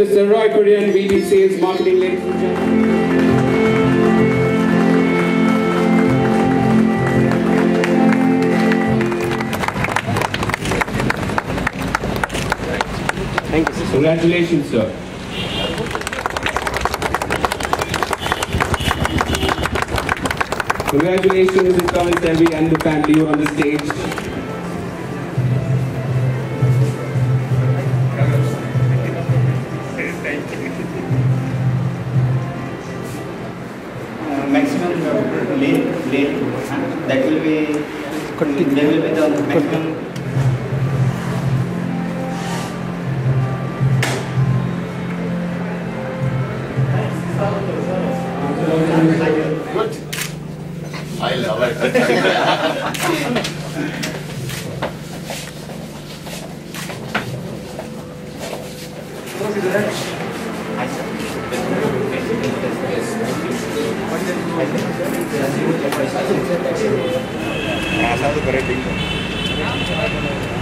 Mr. Roy Korean, VP Sales Marketing, ladies and gentlemen. Thank you, sir. Congratulations, sir. Congratulations, Mr. Thomas Selvi and the family on the stage. Maximum late, that will be, there will be the maximum. Good. I love it. Asado correcto.